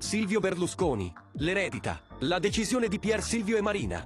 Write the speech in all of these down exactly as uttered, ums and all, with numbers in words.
Silvio Berlusconi, l'eredita, la decisione di Pier Silvio e Marina.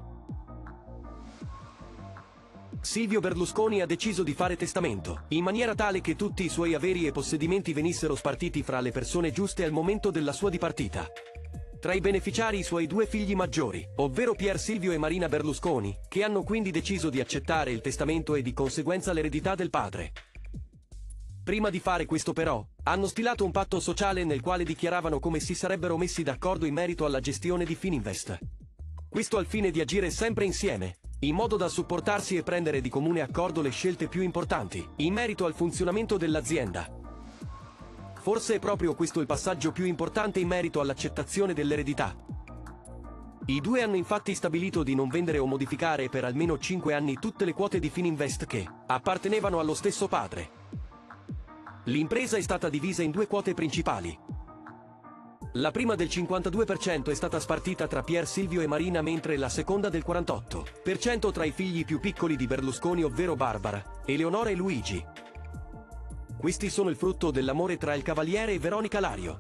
Silvio Berlusconi ha deciso di fare testamento, in maniera tale che tutti i suoi averi e possedimenti venissero spartiti fra le persone giuste al momento della sua dipartita. Tra i beneficiari i suoi due figli maggiori, ovvero Pier Silvio e Marina Berlusconi, che hanno quindi deciso di accettare il testamento e di conseguenza l'eredità del padre. Prima di fare questo però, hanno stilato un patto sociale nel quale dichiaravano come si sarebbero messi d'accordo in merito alla gestione di Fininvest. Questo al fine di agire sempre insieme, in modo da supportarsi e prendere di comune accordo le scelte più importanti, in merito al funzionamento dell'azienda. Forse è proprio questo il passaggio più importante in merito all'accettazione dell'eredità. I due hanno infatti stabilito di non vendere o modificare per almeno cinque anni tutte le quote di Fininvest che appartenevano allo stesso padre. L'impresa è stata divisa in due quote principali. La prima del cinquantadue per cento è stata spartita tra Pier Silvio e Marina, mentre la seconda del quarantotto per cento tra i figli più piccoli di Berlusconi, ovvero Barbara, Eleonora e Luigi. Questi sono il frutto dell'amore tra il Cavaliere e Veronica Lario.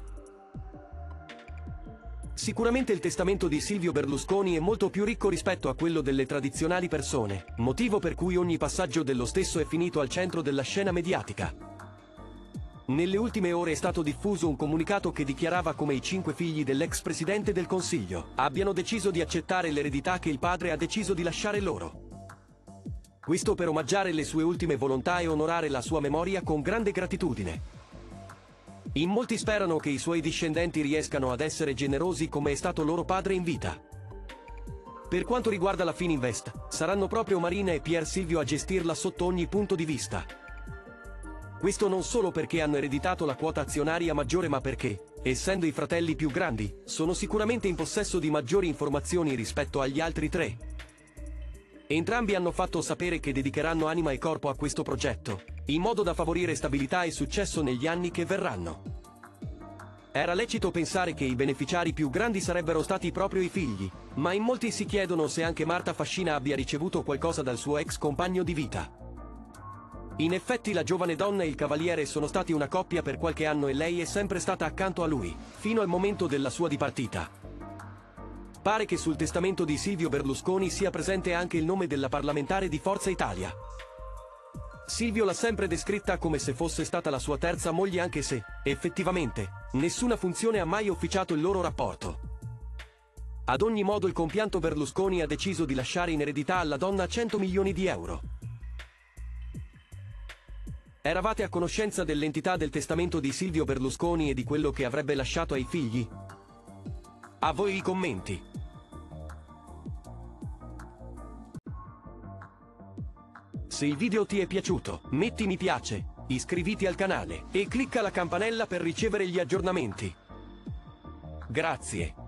Sicuramente il testamento di Silvio Berlusconi è molto più ricco rispetto a quello delle tradizionali persone, motivo per cui ogni passaggio dello stesso è finito al centro della scena mediatica. Nelle ultime ore è stato diffuso un comunicato che dichiarava come i cinque figli dell'ex presidente del Consiglio abbiano deciso di accettare l'eredità che il padre ha deciso di lasciare loro. Questo per omaggiare le sue ultime volontà e onorare la sua memoria con grande gratitudine. In molti sperano che i suoi discendenti riescano ad essere generosi come è stato loro padre in vita. Per quanto riguarda la Fininvest, saranno proprio Marina e Pier Silvio a gestirla sotto ogni punto di vista. Questo non solo perché hanno ereditato la quota azionaria maggiore, ma perché, essendo i fratelli più grandi, sono sicuramente in possesso di maggiori informazioni rispetto agli altri tre. Entrambi hanno fatto sapere che dedicheranno anima e corpo a questo progetto, in modo da favorire stabilità e successo negli anni che verranno. Era lecito pensare che i beneficiari più grandi sarebbero stati proprio i figli, ma in molti si chiedono se anche Marta Fascina abbia ricevuto qualcosa dal suo ex compagno di vita. In effetti la giovane donna e il Cavaliere sono stati una coppia per qualche anno e lei è sempre stata accanto a lui, fino al momento della sua dipartita. Pare che sul testamento di Silvio Berlusconi sia presente anche il nome della parlamentare di Forza Italia. Silvio l'ha sempre descritta come se fosse stata la sua terza moglie, anche se, effettivamente, nessuna funzione ha mai officiato il loro rapporto. Ad ogni modo il compianto Berlusconi ha deciso di lasciare in eredità alla donna cento milioni di euro. Eravate a conoscenza dell'entità del testamento di Silvio Berlusconi e di quello che avrebbe lasciato ai figli? A voi i commenti. Se il video ti è piaciuto, metti mi piace, iscriviti al canale e clicca la campanella per ricevere gli aggiornamenti. Grazie.